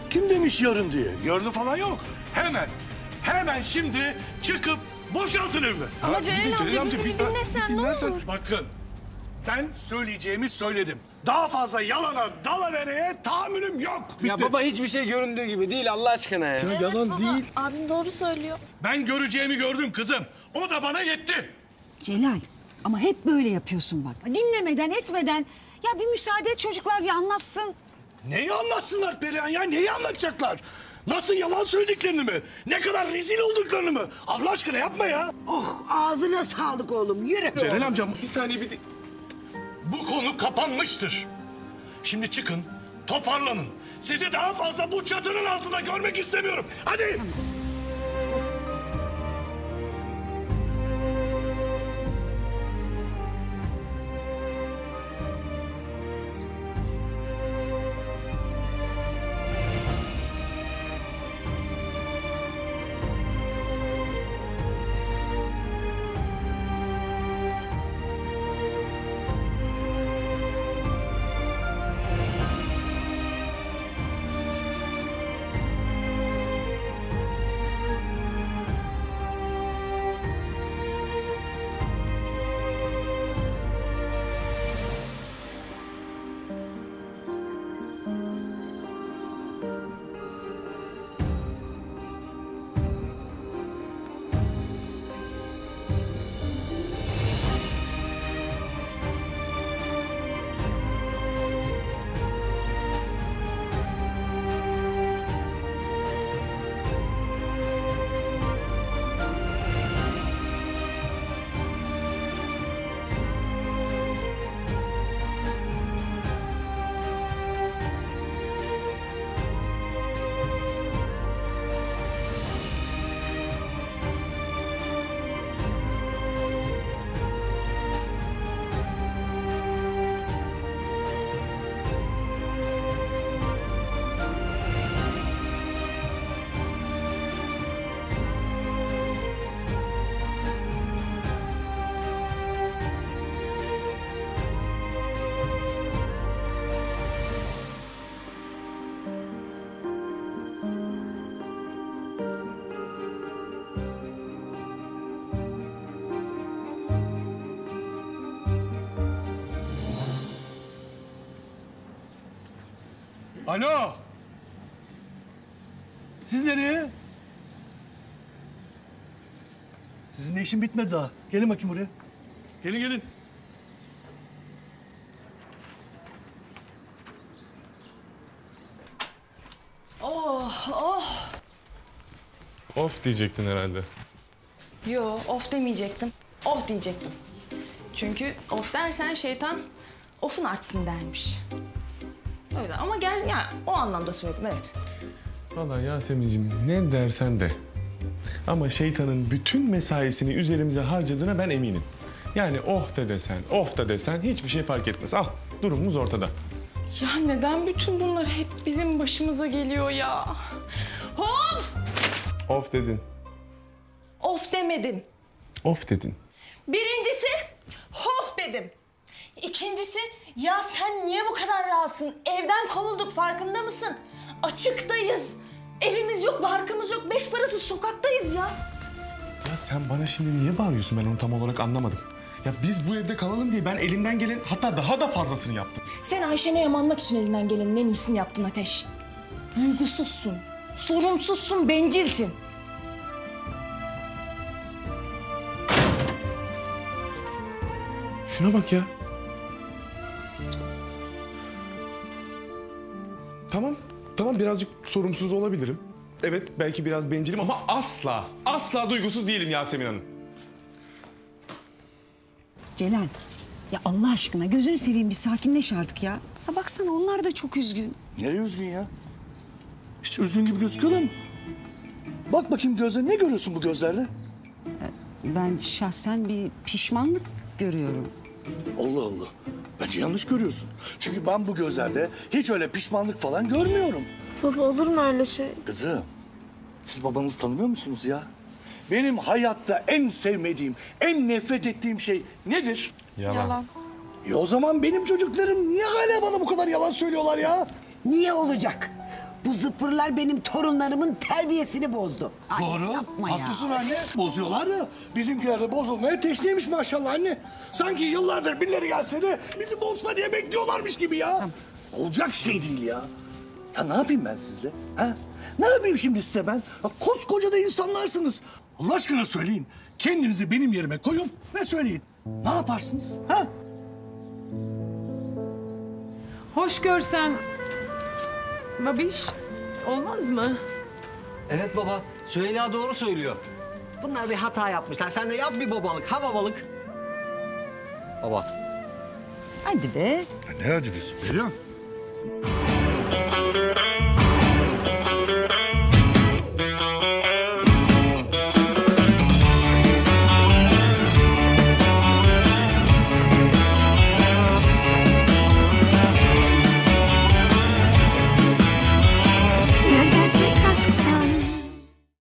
Kim demiş yarın diye? Yarını falan yok. Hemen şimdi çıkıp boşaltın evimi. Ama Celal amca bizi bir dinlesen ne olur? Bakın, ben söyleyeceğimi söyledim. Daha fazla yalana, dalavereye tahammülüm yok. Bitti. Ya baba hiçbir şey göründüğü gibi değil Allah aşkına ya. Evet, yalan baba, değil. Abim doğru söylüyor. Ben göreceğimi gördüm kızım. O da bana yetti. Celal ama hep böyle yapıyorsun bak. Dinlemeden etmeden. Ya bir müsaade et çocuklar bir anlatsın. Neyi anlatsınlar Perihan ya? Neyi anlatacaklar? Nasıl yalan söylediklerini mi? Ne kadar rezil olduklarını mı? Allah aşkına yapma ya. Oh ağzına sağlık oğlum yürü. Celal amcam bir saniye bir... Bu konu kapanmıştır. Şimdi çıkın, toparlanın. Sizi daha fazla bu çatının altında görmek istemiyorum. Hadi! Alo! Siz nereye? Sizin de işin bitmedi daha. Gelin bakayım buraya. Gelin. Oh. Of diyecektin herhalde. Yo, of demeyecektim. Oh diyecektim. Çünkü of dersen şeytan ofun artsın dermiş. Öyle ama ya o anlamda söyledim, evet. Vallahi Yasemin'ciğim ne dersen de. Ama şeytanın bütün mesaisini üzerimize harcadığına ben eminim. Yani oh da desen, of da desen hiçbir şey fark etmez. Al, durumumuz ortada. Ya neden bütün bunlar hep bizim başımıza geliyor ya? Of! Of dedin. Of demedim. Of dedin. Birincisi hof dedim. İkincisi ya sen niye bu kadar rahatsın? Evden kovulduk farkında mısın? Açıktayız. Evimiz yok, barkımız yok. Beş parası sokaktayız ya. Ya sen bana şimdi niye bağırıyorsun, ben onu tam olarak anlamadım. Ya biz bu evde kalalım diye ben elimden gelen hatta daha da fazlasını yaptım. Sen Ayşen'e yamanmak için elinden gelenin en iyisini yaptın Ateş. Duygusuzsun, sorumsuzsun, bencilsin. Şuna bak ya. Tamam birazcık sorumsuz olabilirim. Evet belki biraz bencilim ama asla duygusuz değilim Yasemin Hanım. Celal ya Allah aşkına gözünü seveyim bir sakinleş artık ya. Ya baksana onlar da çok üzgün. Nereye üzgün ya? Hiç üzgün gibi gözüküyorlar mı? Bak bakayım gözlerine, ne görüyorsun bu gözlerde? Ben şahsen bir pişmanlık görüyorum. Allah Allah. Bence yanlış görüyorsun. Çünkü ben bu gözlerde hiç öyle pişmanlık falan görmüyorum. Baba olur mu öyle şey? Kızım, siz babanızı tanımıyor musunuz ya? Benim hayatta en sevmediğim, en nefret ettiğim şey nedir? Yalan. O zaman benim çocuklarım niye hala bana bu kadar yalan söylüyorlar ya? Niye olacak? Bu zıpırlar benim torunlarımın terbiyesini bozdu. Ay, Doğru. yapma ya. Haklısın anne. Bozuyorlar da bizimkiler de bozulmaya teşneymiş maşallah anne. Sanki yıllardır birileri gelse de bizi bozsa diye bekliyorlarmış gibi ya. Olacak şey değil ya. Ya ne yapayım ben sizle? Ha? Ne yapayım şimdi size ben? Ya koskoca da insanlarsınız. Allah aşkına söyleyin. Kendinizi benim yerime koyun ve söyleyin. Ne yaparsınız? Ha? Hoş görsen babiş olmaz mı? Evet baba, Süheyla doğru söylüyor. Bunlar bir hata yapmışlar. Sen de yap bir babalık, ha babalık. Baba. Hadi be. Ne hadi biz Perihan?